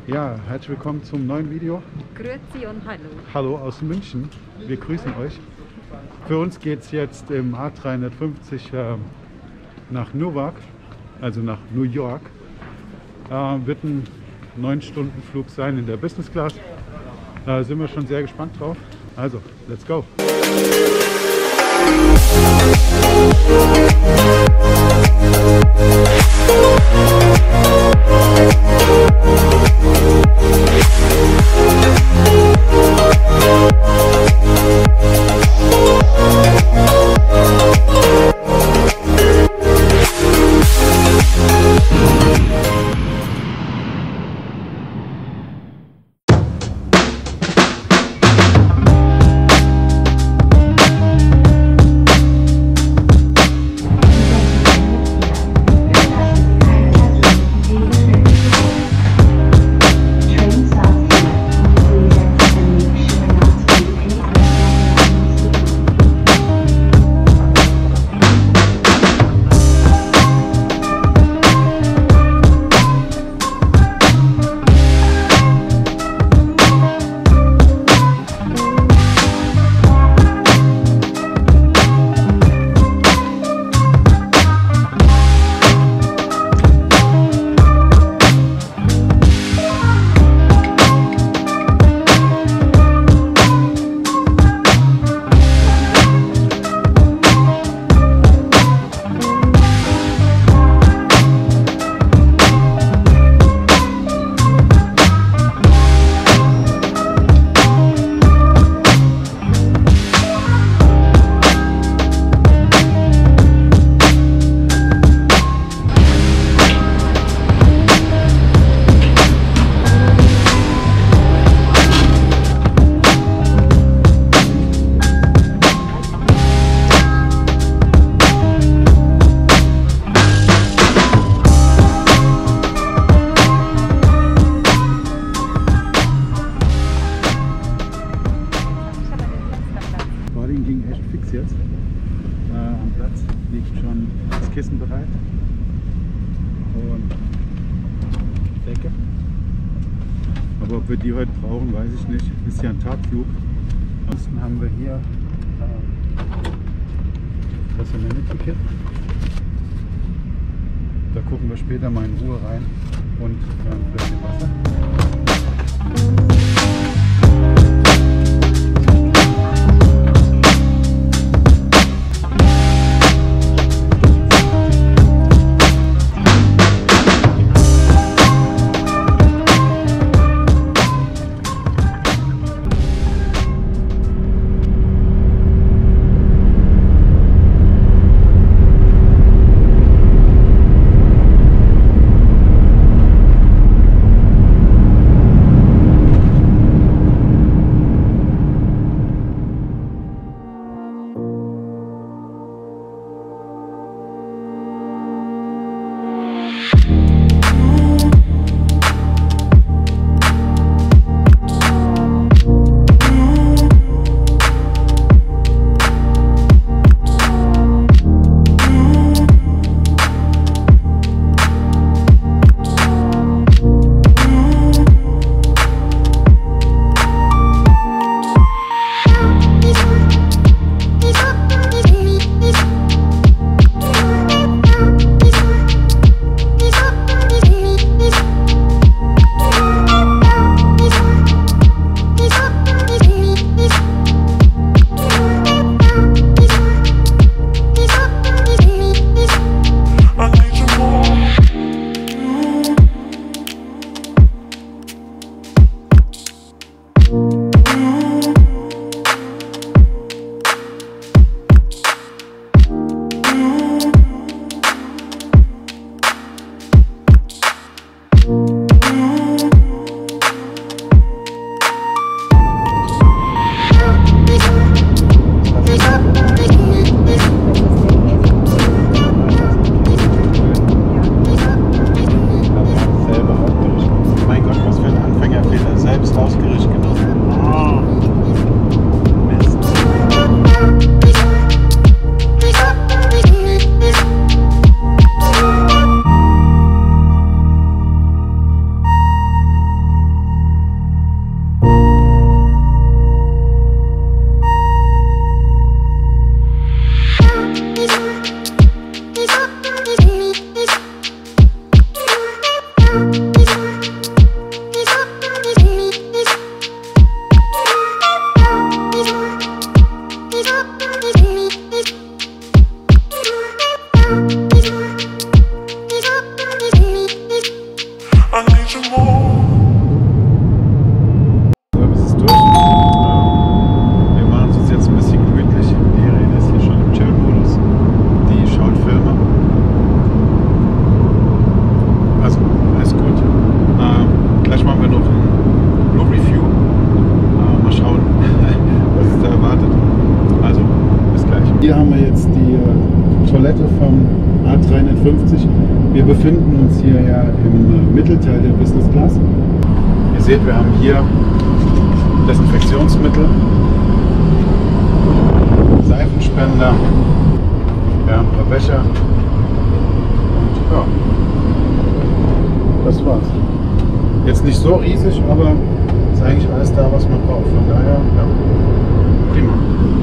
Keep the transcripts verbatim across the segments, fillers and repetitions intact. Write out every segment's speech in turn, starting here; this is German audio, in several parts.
Ja, herzlich willkommen zum neuen Video. Grüezi und hallo. Hallo aus München, wir grüßen euch. Für uns geht es jetzt im A dreihundertfünfzig äh, nach Newark, also nach New York. Äh, wird ein neun Stunden Flug sein in der Business Class. Da äh, sind wir schon sehr gespannt drauf. Also, let's go! Ging echt fix jetzt. Äh, am Platz liegt schon das Kissen bereit und Decke. Aber ob wir die heute brauchen, weiß ich nicht. Ist ja ein Tagflug. Ansonsten haben wir hier äh, das Amenity-Kit. Da gucken wir später mal in Ruhe rein und äh, ein bisschen Wasser. Gleich machen wir noch, noch Review. Äh, mal schauen, was es da erwartet. Also, bis gleich. Hier haben wir jetzt die äh, Toilette vom A dreihundertfünfzig. Wir befinden uns hier ja im äh, Mittelteil der Business Class. Ihr seht, wir haben hier Desinfektionsmittel, Seifenspender, ja, ein paar Becher und ja, das war's. Jetzt nicht so riesig, aber ist eigentlich alles da, was man braucht. Von daher, ja, prima.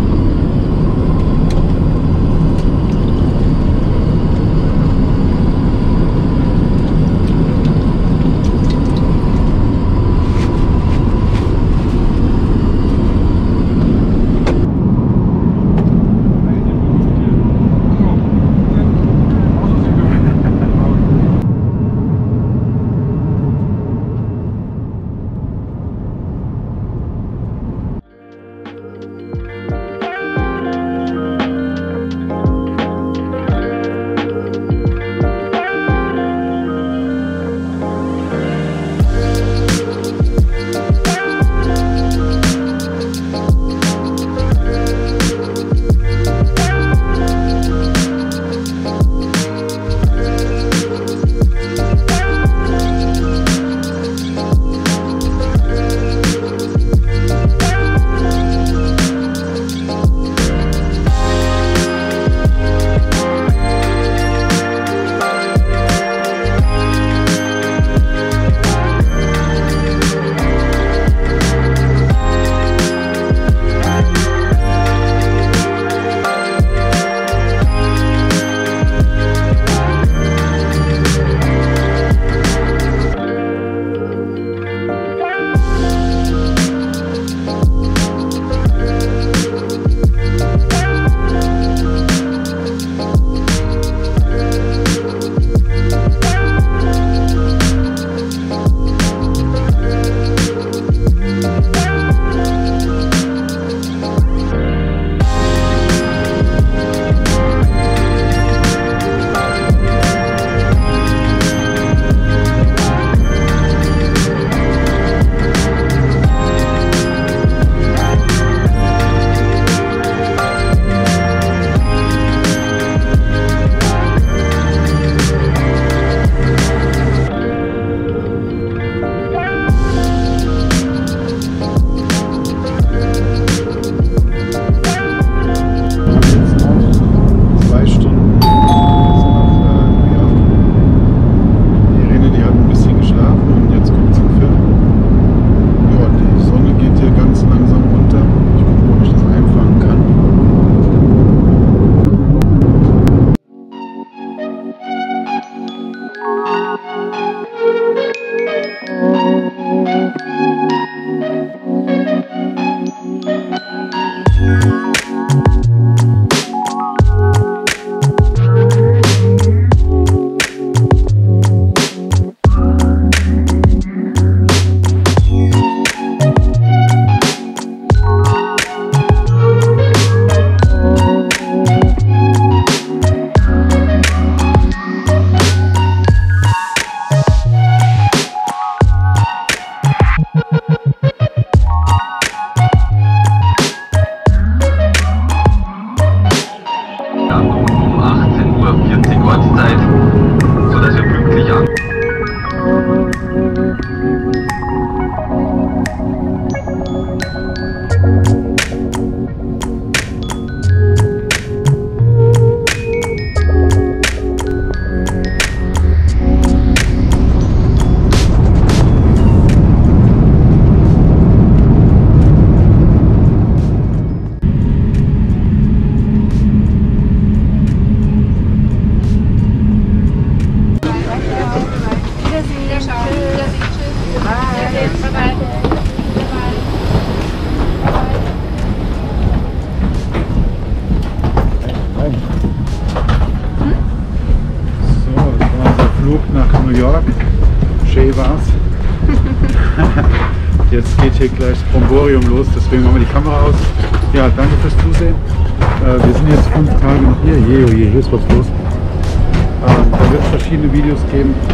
Jetzt geht hier gleich das Bromborium los, deswegen machen wir die Kamera aus. Ja, danke fürs Zusehen. Äh, wir sind jetzt fünf Tage noch hier. Je, oh je, hier ist was los. Ähm, da wird es verschiedene Videos geben.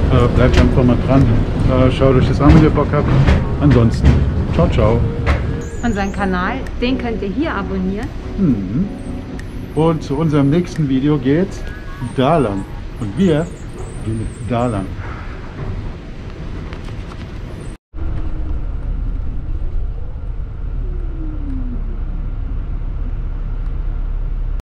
Äh, bleibt einfach mal dran. Äh, schaut euch das an, wenn ihr Bock habt. Ansonsten, ciao, ciao. Unseren Kanal, den könnt ihr hier abonnieren. Mhm. Und zu unserem nächsten Video geht's da lang. Und wir gehen da lang.